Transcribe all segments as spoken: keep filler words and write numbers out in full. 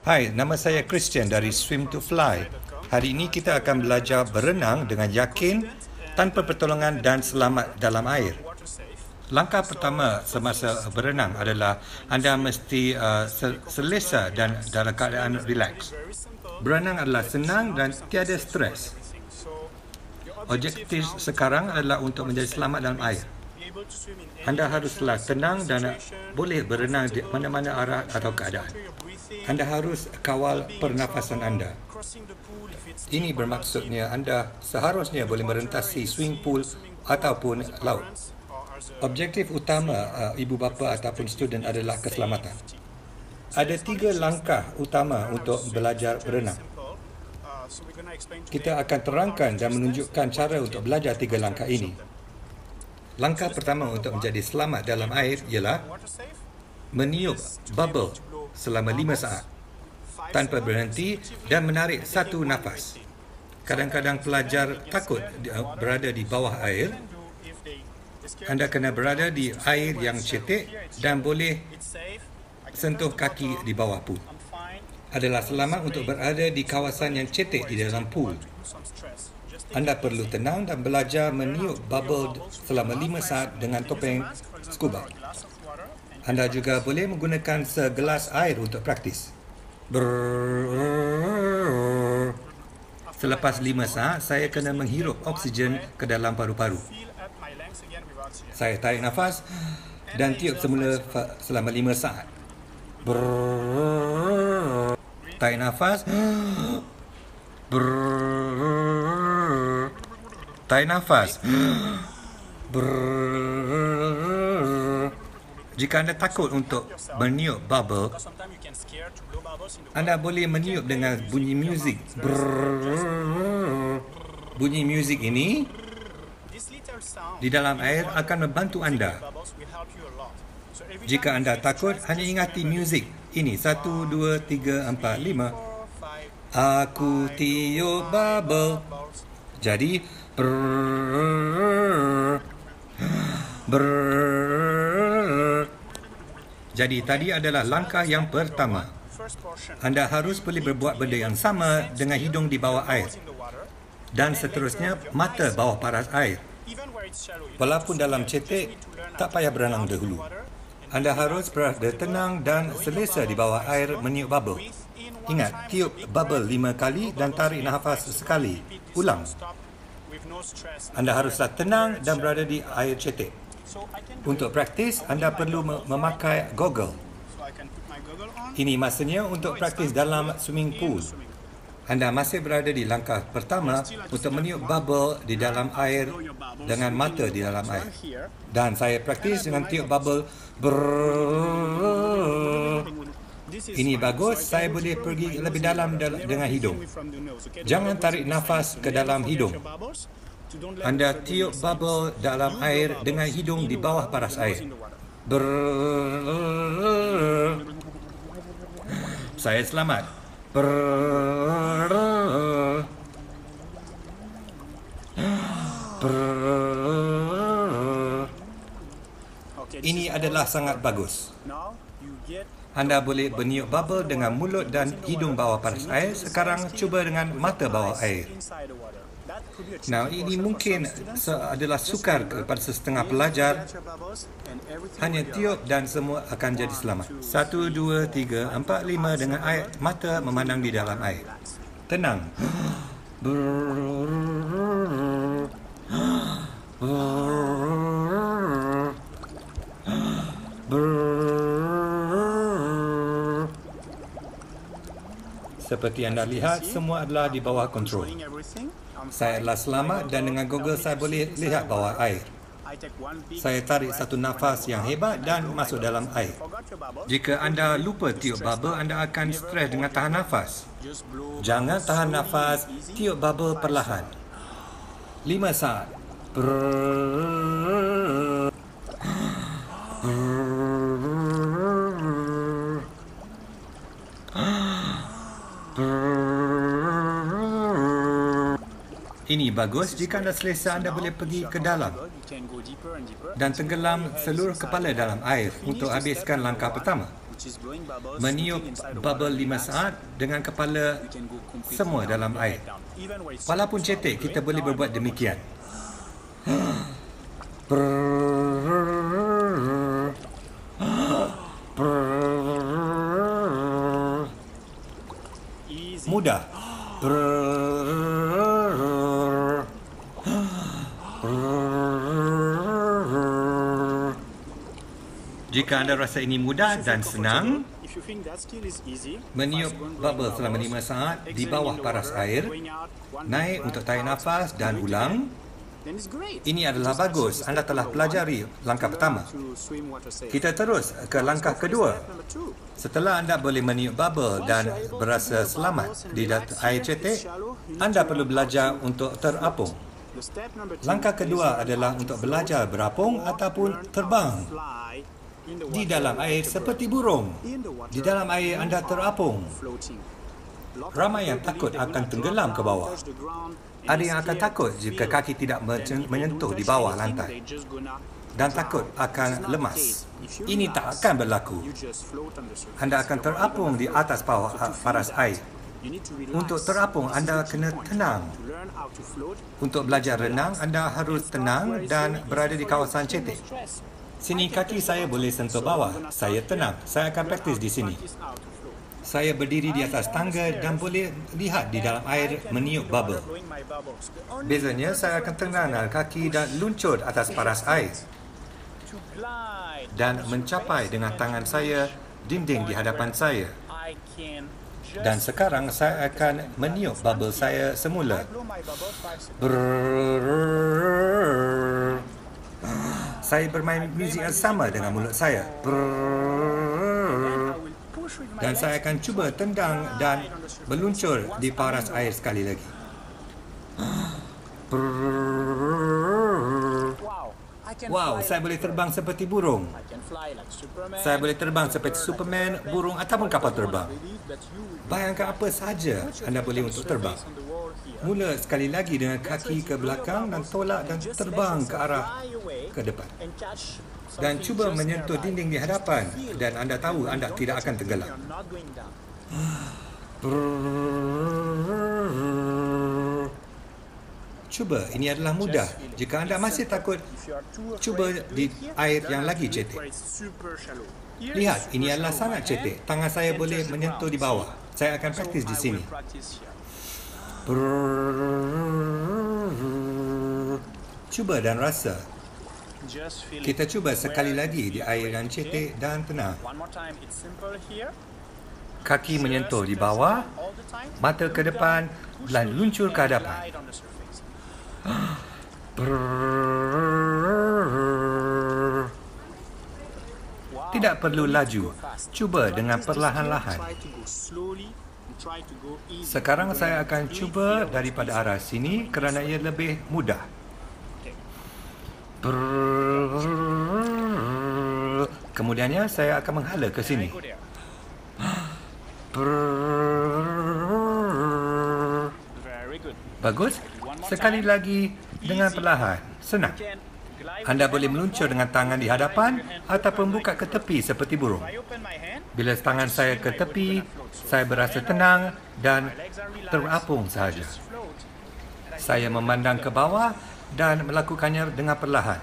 Hai, nama saya Christian dari SwimtoFly. Hari ini kita akan belajar berenang dengan yakin, tanpa pertolongan dan selamat dalam air. Langkah pertama semasa berenang adalah anda mesti uh, selesa dan dalam keadaan relax. Berenang adalah senang dan tiada stres. Objektif sekarang adalah untuk menjadi selamat dalam air. Anda haruslah tenang dan boleh berenang di mana-mana arah atau keadaan. Anda harus kawal pernafasan anda. Ini bermaksudnya anda seharusnya boleh merentasi swimming pool ataupun laut. Objektif utama uh, ibu bapa ataupun student adalah keselamatan. Ada tiga langkah utama untuk belajar berenang. Kita akan terangkan dan menunjukkan cara untuk belajar tiga langkah ini. Langkah pertama untuk menjadi selamat dalam air ialah meniup bubble selama lima saat tanpa berhenti dan menarik satu nafas. Kadang-kadang pelajar takut berada di bawah air. Anda kena berada di air yang cetek dan boleh sentuh kaki di bawah pool. Adalah selamat untuk berada di kawasan yang cetek di dalam pool. Anda perlu tenang dan belajar meniup bubble selama lima saat dengan topeng scuba. Anda juga boleh menggunakan segelas air untuk praktis. Brrrr. Selepas lima saat, saya kena menghirup oksigen ke dalam paru-paru. Saya tarik nafas dan tiup semula selama lima saat. Brrrr. Tarik nafas. Brrrr. Tarik nafas. Brrrr. Jika anda takut untuk meniup bubble, anda boleh meniup dengan bunyi muzik. Brrrr. Bunyi muzik ini di dalam air akan membantu anda. Jika anda takut, hanya ingati muzik ini. Satu, dua, tiga, empat, lima. Aku tiup bubble. Jadi, brrrr. Brrrr. Jadi tadi adalah langkah yang pertama. Anda harus boleh berbuat benda yang sama dengan hidung di bawah air. Dan seterusnya mata bawah paras air. Walaupun dalam cetek, tak payah berenang dahulu. Anda harus berada tenang dan selesa di bawah air meniup bubble. Ingat, tiup bubble lima kali dan tarik nafas sekali. Ulang. Anda haruslah tenang dan berada di air cetek. Untuk praktis, anda perlu memakai goggle. Ini maksudnya untuk praktis dalam swimming pool. Anda masih berada di langkah pertama untuk meniup bubble di dalam air dengan mata di dalam air. Dan saya praktis dengan tiup bubble. Brrrr. Ini bagus, saya boleh pergi lebih dalam dengan hidung. Jangan tarik nafas ke dalam hidung. Anda tiup bubble dalam air dengan hidung di bawah paras air. Brrrr. Saya selamat. Brrrr. Brrrr. Ini adalah sangat bagus. Anda boleh meniup bubble dengan mulut dan hidung bawah paras air. Sekarang cuba dengan mata bawah air. Nah, ini mungkin adalah sukar kepada setengah pelajar. Hanya tiup dan semua akan jadi selamat. Satu, dua, tiga, empat, lima dengan air mata memandang di dalam air. Tenang. Brrrr. Brrrr. Brrrr. Seperti anda lihat, semua adalah di bawah kontrol. Saya adalah selamat dan dengan goggle saya boleh lihat bawah air. Saya tarik satu nafas yang hebat dan masuk dalam air. Jika anda lupa tiup bubble, anda akan stres dengan tahan nafas. Jangan tahan nafas, tiup bubble perlahan. Lima saat. Brrrr. Brrrr. Brrrr. Ini bagus. Jika anda selesa, anda boleh pergi ke dalam dan tenggelam seluruh kepala dalam air untuk habiskan langkah pertama. meniup bubble lima saat dengan kepala semua dalam air. Walaupun cetek, kita boleh berbuat demikian. Mudah. Jika anda rasa ini mudah dan senang, meniup bubble selama lima saat di bawah paras air, naik untuk tarik nafas dan ulang, ini adalah bagus. Anda telah pelajari langkah pertama. Kita terus ke langkah kedua. Setelah anda boleh meniup bubble dan berasa selamat di air cetek, anda perlu belajar untuk terapung. Langkah kedua adalah untuk belajar berapung ataupun terbang di dalam air seperti burung. Di dalam air anda terapung. Ramai yang takut akan tenggelam ke bawah. Ada yang akan takut jika kaki tidak menyentuh di bawah lantai dan takut akan lemas. Ini tak akan berlaku. Anda akan terapung di atas bawah paras air. Untuk terapung, anda kena tenang. Untuk belajar renang, anda harus tenang dan berada di kawasan cetek. Sini kaki saya boleh sentuh bawah. Saya tenang. Saya akan praktis di sini. Saya berdiri di atas tangga dan boleh lihat di dalam air meniup bubble. Bezanya, saya akan tenangkan kaki dan luncur atas paras air dan mencapai dengan tangan saya dinding di hadapan saya. Dan sekarang saya akan meniup bubble saya semula. Brrrr. Saya bermain muzik yang sama dengan mulut saya. Brrrr. Dan saya akan cuba tendang dan meluncur di paras air sekali lagi. Wow, saya boleh terbang seperti burung. Saya boleh terbang seperti Superman, burung ataupun kapal terbang. Bayangkan apa sahaja anda boleh untuk terbang. Mula sekali lagi dengan kaki ke belakang dan tolak dan terbang ke arah ke depan. Dan cuba menyentuh dinding di hadapan dan anda tahu anda tidak akan tenggelam. Cuba, ini adalah mudah. Jika anda masih takut, cuba di air yang lagi cetek. Lihat, ini adalah sangat cetek. Tangan saya boleh menyentuh di bawah. Saya akan praktis di sini. Cuba dan rasa. Kita cuba sekali lagi di air yang cetek dan tenang. Kaki menyentuh di bawah, mata ke depan dan luncur ke hadapan. Tidak perlu laju. Cuba dengan perlahan-lahan. Sekarang saya akan cuba daripada arah sini kerana ia lebih mudah. Kemudiannya saya akan menghala ke sini. Bagus. Sekali lagi dengan perlahan. Senang. Anda boleh meluncur dengan tangan di hadapan ataupun buka ke tepi seperti burung. Bila tangan saya ke tepi, saya berasa tenang dan terapung sahaja. Saya memandang ke bawah dan melakukannya dengan perlahan.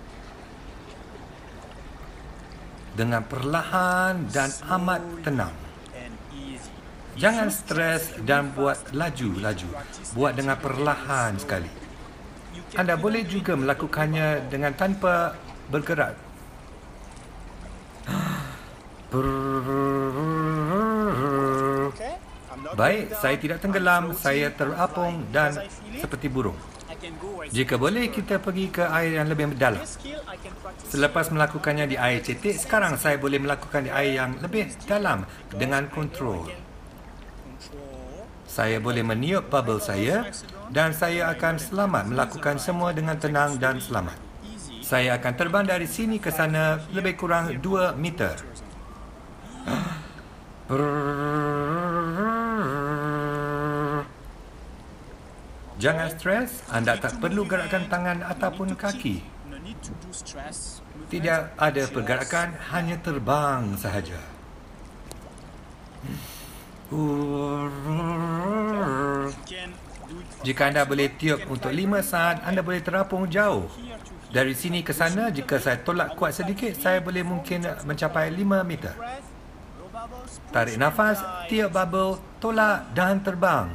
Dengan perlahan dan amat tenang. Jangan stres dan buat laju-laju. Buat dengan perlahan sekali. Anda boleh juga melakukannya dengan tanpa bergerak. Baik, saya tidak tenggelam, saya terapung dan seperti burung. Jika boleh, kita pergi ke air yang lebih dalam. Selepas melakukannya di air cetek, sekarang saya boleh melakukan di air yang lebih dalam dengan kontrol. Saya boleh meniup bubble saya dan saya akan selamat melakukan semua dengan tenang dan selamat. Saya akan terbang dari sini ke sana lebih kurang dua meter. Jangan stres, anda tak perlu gerakkan tangan ataupun kaki. Tidak ada pergerakan, hanya terbang sahaja. Jika anda boleh tiup untuk lima saat, anda boleh terapung jauh. Dari sini ke sana, jika saya tolak kuat sedikit, saya boleh mungkin mencapai lima meter. Tarik nafas, tiup bubble, tolak dan terbang.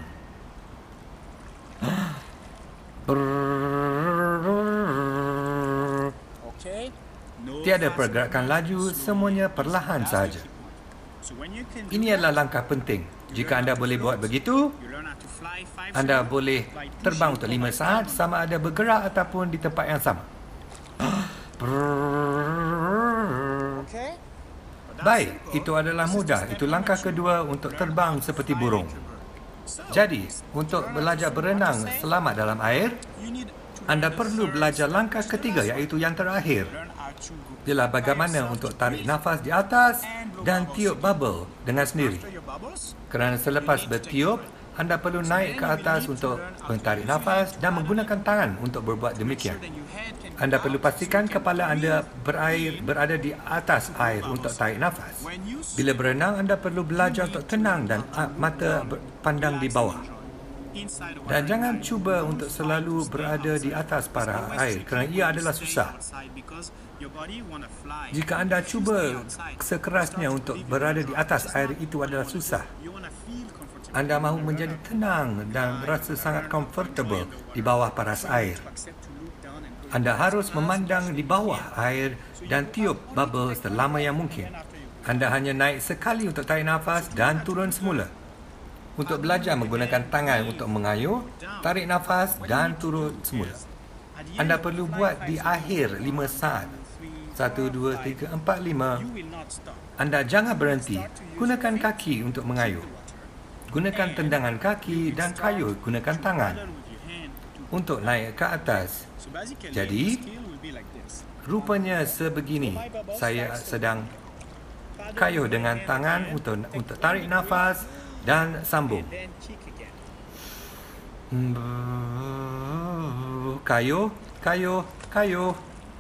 Tiada pergerakan laju, semuanya perlahan sahaja. Ini adalah langkah penting. Jika anda boleh buat begitu, anda boleh terbang untuk lima saat sama ada bergerak ataupun di tempat yang sama. Baik, itu adalah mudah. Itu langkah kedua untuk terbang seperti burung. Jadi, untuk belajar berenang selamat dalam air, anda perlu belajar langkah ketiga, iaitu yang terakhir. Ialah bagaimana untuk tarik nafas di atas dan tiup bubble dengan sendiri. Kerana selepas bertiup, anda perlu naik ke atas untuk menarik nafas dan menggunakan tangan untuk berbuat demikian. Anda perlu pastikan kepala anda berair, berada di atas air untuk tarik nafas. Bila berenang, anda perlu belajar untuk tenang dan mata pandang di bawah. Dan jangan cuba untuk selalu berada di atas para air kerana ia adalah susah. Jika anda cuba sekerasnya untuk berada di atas air, itu adalah susah. Anda mahu menjadi tenang dan merasa sangat comfortable di bawah paras air. Anda harus memandang di bawah air dan tiup bubble selama yang mungkin. Anda hanya naik sekali untuk tarik nafas dan turun semula. Untuk belajar menggunakan tangan untuk mengayuh, tarik nafas dan turun semula. Anda perlu buat di akhir lima saat. Satu, dua, tiga, empat, lima. Anda jangan berhenti. Gunakan kaki untuk mengayuh. Gunakan tendangan kaki dan kayuh gunakan tangan untuk naik ke atas. Jadi, rupanya sebegini. Saya sedang kayuh dengan tangan untuk untuk tarik nafas dan sambung. Kayuh, kayuh, kayuh.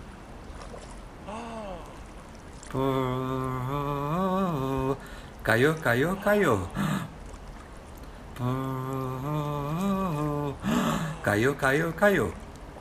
Kayuh, kayuh, kayuh. Kayuh, kayuh, kayuh.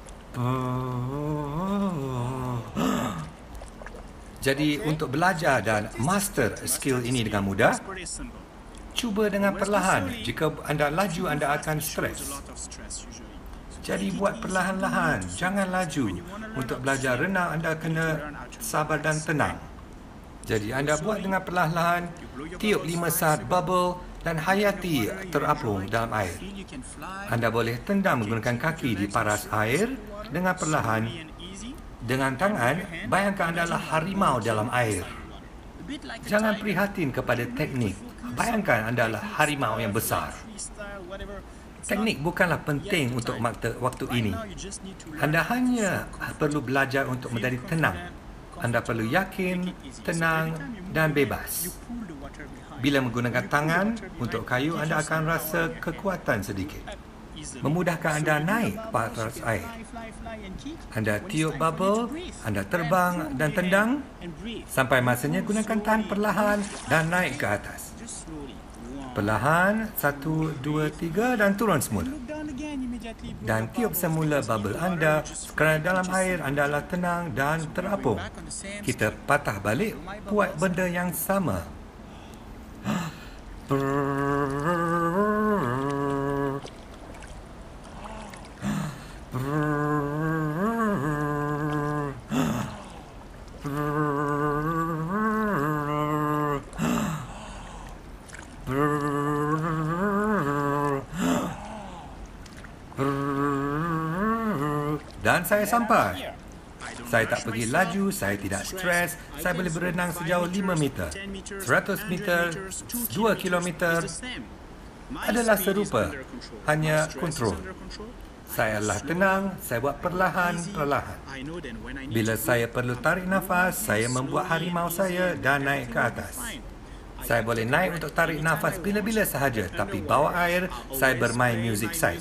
Jadi untuk belajar dan master skill ini dengan mudah, cuba dengan perlahan. Jika anda laju, anda akan stres. Jadi buat perlahan-lahan, jangan laju. Untuk belajar renang, anda kena sabar dan tenang. Jadi anda buat dengan perlahan-lahan, tiup lima saat bubble dan hayati terapung dalam air. Anda boleh tendang menggunakan kaki di paras air dengan perlahan. Dengan tangan, bayangkan anda adalah harimau dalam air. Jangan prihatin kepada teknik. Bayangkan anda adalah harimau yang besar. Teknik bukanlah penting untuk waktu ini. Anda hanya perlu belajar untuk menjadi tenang. Anda perlu yakin, tenang dan bebas. Bila menggunakan tangan untuk kayu, anda akan rasa kekuatan sedikit. Memudahkan anda naik ke atas air. Anda tiup bubble, anda terbang dan tendang. Sampai masanya gunakan tahan perlahan dan naik ke atas. Perlahan, satu, dua, tiga dan turun semula. Dan tiup semula bubble anda kerana dalam air anda adalah tenang dan terapung. Kita patah balik, buat benda yang sama. Dan saya sampai. Saya tak pergi laju, saya tidak stres, saya boleh berenang sejauh lima meter, seratus meter, dua kilometer. Adalah serupa, hanya kontrol. Saya adalah tenang, saya buat perlahan-perlahan. Bila saya perlu tarik nafas, saya membuat harimau saya dan naik ke atas. Saya boleh naik untuk tarik nafas bila-bila sahaja, tapi bawah air, saya bermain muzik saya.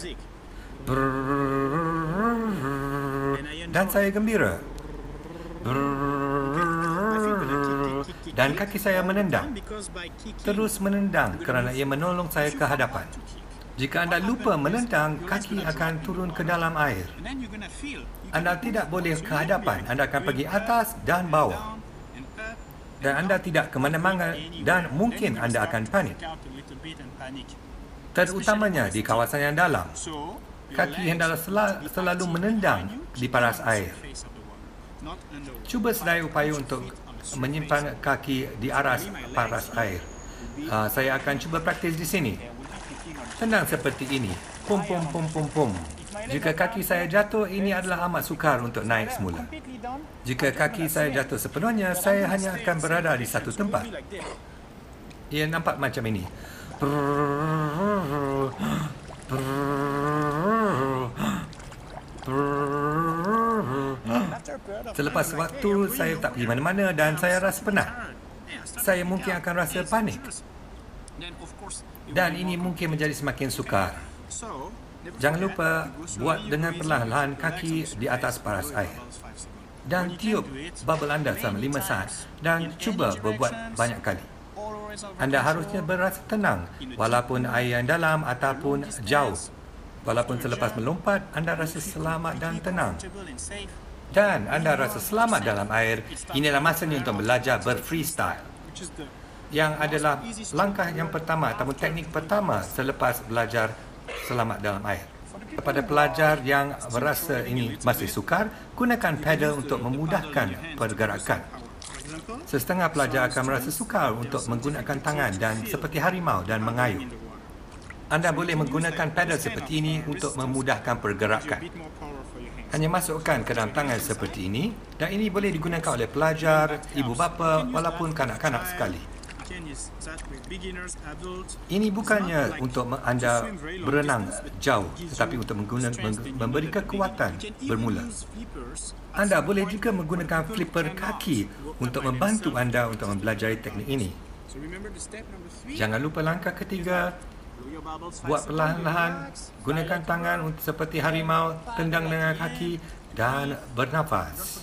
Dan saya gembira. dan kaki saya menendang. Terus menendang kerana ia menolong saya ke hadapan. Jika anda lupa menendang, kaki akan turun ke dalam air. Anda tidak boleh ke hadapan, anda akan pergi atas dan bawah. Dan anda tidak ke mana-mana dan mungkin anda akan panik. Terutamanya di kawasan yang dalam. Kaki hendaklah sel- selalu menendang di paras air. Cuba sedaya upaya untuk menyimpan kaki di aras paras air. Uh, saya akan cuba praktis di sini. Tendang seperti ini. Pum, pum, pum, pum, pum. Jika kaki saya jatuh, ini adalah amat sukar untuk naik semula. Jika kaki saya jatuh sepenuhnya, saya hanya akan berada di satu tempat. Ia nampak macam ini. Selepas waktu, saya tak pergi mana-mana dan saya rasa penat. Saya mungkin akan rasa panik. Dan ini mungkin menjadi semakin sukar. Jangan lupa buat dengan perlahan-lahan kaki di atas paras air. Dan tiup bubble anda selama lima saat dan cuba berbuat banyak kali. Anda harusnya berasa tenang walaupun air yang dalam ataupun jauh. Walaupun selepas melompat, anda rasa selamat dan tenang. Dan anda rasa selamat dalam air, inilah masanya untuk belajar ber-freestyle. Yang adalah langkah yang pertama ataupun teknik pertama selepas belajar selamat dalam air. Kepada pelajar yang merasa ini masih sukar, gunakan pedal untuk memudahkan pergerakan. Setengah pelajar akan merasa sukar untuk menggunakan tangan dan seperti harimau dan mengayuh. Anda boleh menggunakan pedal seperti ini untuk memudahkan pergerakan. Hanya masukkan ke dalam tangan seperti ini dan ini boleh digunakan oleh pelajar, ibu bapa walaupun kanak-kanak sekali. Ini bukannya untuk anda berenang jauh, tetapi untuk menggunakan, memberi kekuatan bermula. Anda boleh juga menggunakan flipper kaki untuk membantu anda untuk mempelajari teknik ini. Jangan lupa langkah ketiga, buat perlahan-lahan, gunakan tangan untuk seperti harimau, tendang dengan kaki dan bernafas.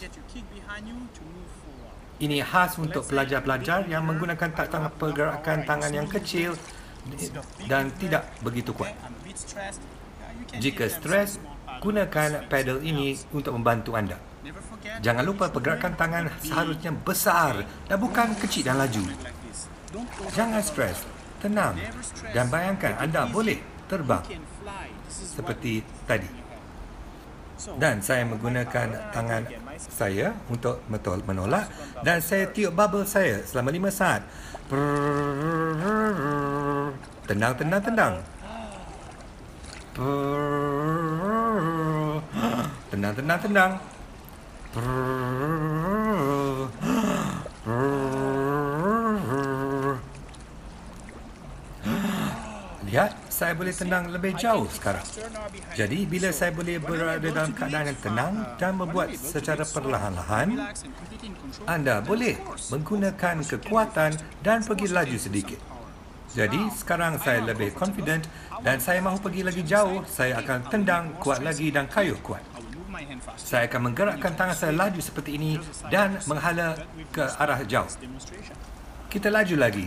Ini khas untuk pelajar-pelajar yang menggunakan tangan pergerakan tangan yang kecil dan tidak begitu kuat. Jika stres, gunakan pedal ini untuk membantu anda. Jangan lupa pergerakan tangan seharusnya besar dan bukan kecil dan laju. Jangan stres, tenang dan bayangkan anda boleh terbang seperti tadi. Dan saya menggunakan tangan saya untuk menolak dan saya tiup bubble saya selama lima saat. Tendang, tendang, tendang. Tendang, tendang, tendang. Lihat, saya boleh tendang lebih jauh sekarang. Jadi, bila saya boleh berada dalam keadaan yang tenang dan membuat secara perlahan-lahan, anda boleh menggunakan kekuatan dan pergi laju sedikit. Jadi, sekarang saya lebih confident dan saya mahu pergi lagi jauh, saya akan tendang kuat lagi dan kayuh kuat. Saya akan menggerakkan tangan saya laju seperti ini dan menghala ke arah jauh. Kita laju lagi.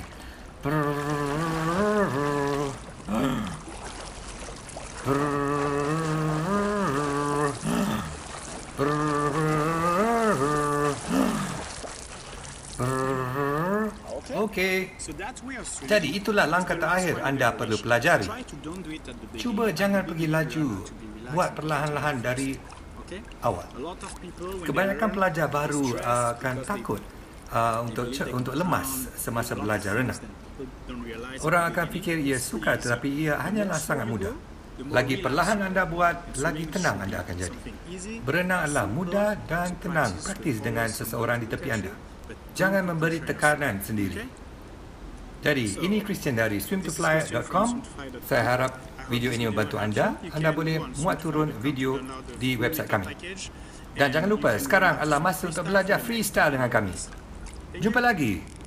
Okey. Jadi itulah langkah terakhir anda perlu pelajari. Cuba jangan pergi laju. Buat perlahan-lahan dari awal. Kebanyakan pelajar baru uh, akan takut uh, untuk untuk lemas semasa belajar renang. Orang akan fikir ia sukar tetapi ia hanyalah sangat mudah. Lagi perlahan anda buat, lagi tenang anda akan jadi. Berenang adalah mudah dan tenang. Praktis dengan seseorang di tepi anda. Jangan memberi tekanan sendiri. Jadi, ini Christian dari swim to fly dot com. Saya harap video ini membantu anda. Anda boleh muat turun video di website kami. Dan jangan lupa, sekarang adalah masa untuk belajar freestyle dengan kami. Jumpa lagi.